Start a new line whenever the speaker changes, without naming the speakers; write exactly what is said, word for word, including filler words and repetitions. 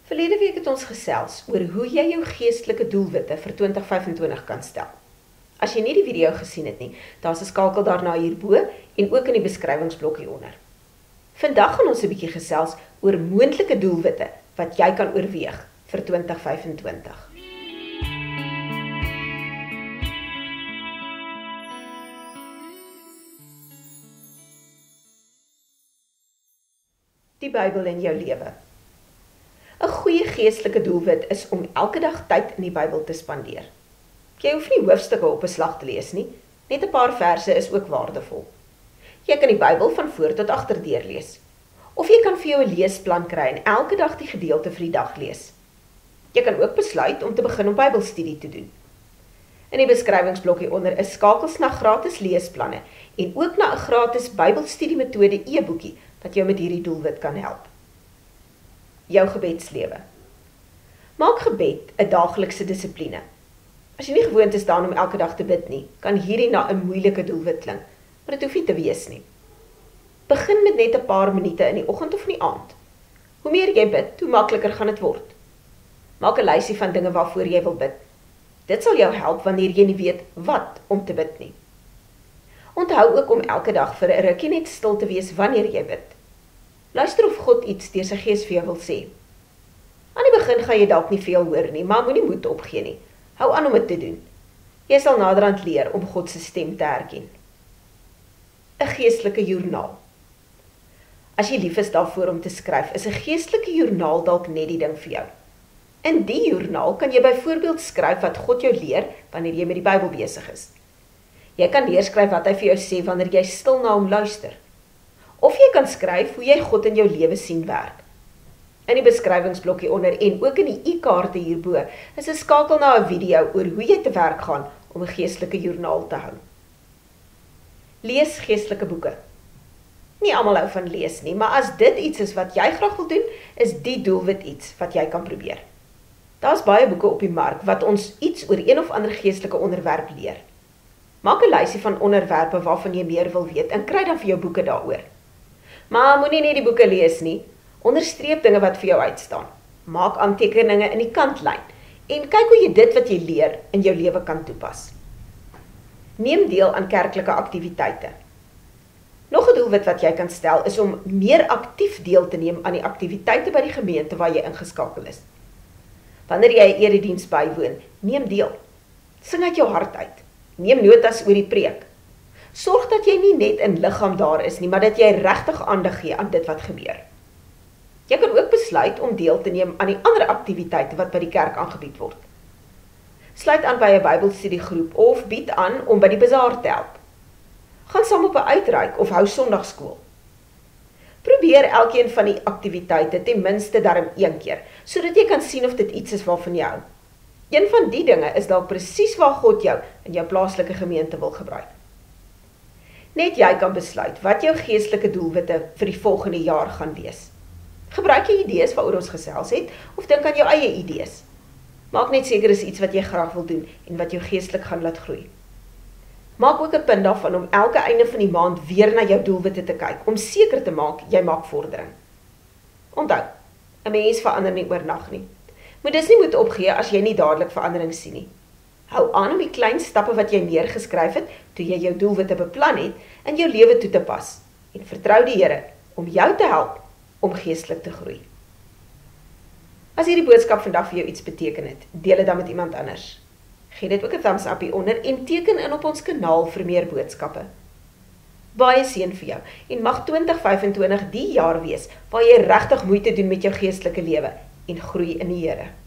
Verlede week het ons gesels oor hoe jy jou geestelike doelwitte vir twintig vyf-en-twintig kan stel. As jy nie die video gesien het nie, daar's 'n skakel daarna hierbo en ook in die beskrywingsblok hieronder. Vandag gaan ons 'n bietjie gesels oor moontlike doelwitte wat jy kan oorweeg vir twintig vyf-en-twintig. Die Bybel in jou lewe. 'n Goeie geestelike doelwit is om elke dag tyd in die Bybel te spandeer. Jy hoef nie hoofstukke op 'n slag te lees nie, net 'n paar verse is ook waardevol. Jy kan die Bybel van voor tot agter deurlees. Of jy kan vir jou 'n leesplan kry en elke dag die gedeelte vir die dag lees. Jy kan ook besluit om te begin om Bybelstudie te doen. In die beskrywingsblok hieronder is skakels na gratis leesplanne en ook na 'n gratis Bybelstudie metode e-boekie wat jou met hierdie doelwit kan help. Jou gebedslewe. Maak gebed 'n daaglikse dissipline. As jy nie gewoond is daaraan om elke dag te bid nie, kan hierdie na 'n moeilike doelwit klink, maar dit hoef nie te wees nie. Begin met net 'n paar minute in die oggend of in die aand. Hoe meer jy bid, hoe makliker gaan dit word. Maak 'n lysie van dinge waarvoor jy wil bid. Dit sal jou help wanneer jy nie weet wat om te bid nie. Onthou ook om elke dag vir 'n rukkie net stil te wees wanneer jy bid. Luister of God iets deur sy gees vir jou wil sê. Aan die begin gaan jy dalk nie veel hoor nie, maar moenie moed opgee nie. Hou aan om dit te doen. Jy sal naderhand leer om God se stem te herken. 'n Geestelike joernaal. As jy lief is daarvoor om te skryf, is 'n geestelike joernaal dalk net die ding vir jou. In die joernaal kan jy byvoorbeeld skryf wat God jou leer wanneer jy met die Bybel besig is. Jy kan neerskryf wat hy vir jou sê wanneer jy stil na hom luister. Of jy kan skryf hoe jy God in jou lewe sien werk. In die beskrywingsblok hieronder en ook in die e-kaarte hierbo is 'n skakel na 'n video oor hoe jy te werk gaan om 'n geestelike joernaal te hou. Lees geestelike boeke. Nie almal hou van lees nie, maar as dit iets is wat jy graag wil doen, is die doelwit iets wat jy kan probeer. Daar's baie boeke op die mark wat ons iets oor een of ander geestelike onderwerp leer. Maak 'n lysie van onderwerpe waarvan jy meer wil weet en kry dan vir jou boeke daaroor. Maar moenie net die boeke lees nie, onderstreep dinge wat vir jou uitstaan. Maak aantekeninge in die kantlyn en kyk hoe jy dit wat jy leer in jou lewe kan toepas. Neem deel aan kerklike aktiwiteite. Nog 'n doelwit wat jy kan stel is om meer aktief deel te neem aan die aktiwiteite by die gemeente waar jy ingeskakel is. Wanneer jy 'n erediens bywoon, neem deel. Sing uit jou hart uit. Neem notas oor die preek. Sorg dat jy nie net in liggaam daar is nie, maar dat jy regtig aandag gee aan dit wat gebeur. Jy kan ook besluit om deel te neem aan die ander aktiwiteite wat by die kerk aangebied word. Sluit aan by 'n Bybelstudiegroep of bied aan om by die bazaar te help. Gaan saam op 'n uitreik of hou Sondagskool. Probeer elkeen van die aktiwiteite ten minste darm een keer, sodat jy kan sien of dit iets is waarvan jy hou. Een van die dinge is dalk presies waar God jou in jou plaaslike gemeente wil gebruik. Net jy kan besluit wat jou geestelike doelwitte vir die volgende jaar gaan wees. Gebruik jy idees waaroor ons gesels het, of dink aan jou eie idees. Maak net seker is iets wat jy graag wil doen en wat jou geestelik gaan laat groei. Maak ook 'n punt daarvan om elke einde van die maand weer na jou doelwitte te kyk, om seker te maak jy maak vordering. Onthou, 'n mens verander nie oornag nie. Moet dus nie moet opgee as jy nie dadelik verandering sien nie. Hou aan om die klein stappe wat jy neergeskryf het, toe jy jou doelwitte beplan het, in jou lewe toe te pas, en vertrou die Here om jou te help om geestelik te groei. As hierdie boodskap vandag vir jou iets beteken het, deel dit dan met iemand anders. Gee dit ook 'n thumbs up hieronder en teken in op ons kanaal vir meer boodskappe. Baie seën vir jou en mag twintig vyf-en-twintig die jaar wees waar jy regtig moeite doen met jou geestelike lewe en groei in die Here.